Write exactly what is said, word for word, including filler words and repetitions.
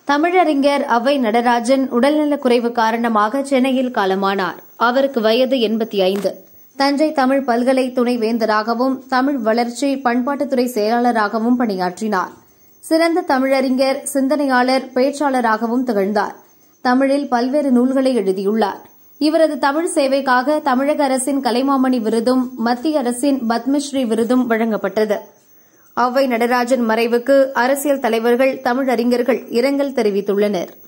தமிழறிஞர் அவ்வை நடராஜன் உடல்நலக்குறைவு காரணமாக சென்னையில் காலமானார். அவருக்கு வயது எண்பத்தி ஐந்து. தஞ்சை தமிழ் பல்கலை துணைவேந்தராகவும் தமிழ் வளர்ச்சி பண்பாட்டுத்துறை செயலாளராகவும் பணியாற்றினார். சிறந்த தமிழறிஞர், சிந்தனையாளர், பேச்சாளராகவும் திகழ்ந்தார். தமிழில் பல்வேறு நூல்களை எழுதியுள்ளார். இவரது தமிழ் சேவைக்காக தமிழக அரசின் கலைமாமணி விருதும் மத்திய அரசின் பத்மஸ்ரீ விருதும் வழங்கப்பட்டது. அவ்வை நடராஜன் மறைவுக்கு அரசியல் தலைவர்கள், தமிழறிஞர்கள் இரங்கல் தெரிவித்துள்ளனர்.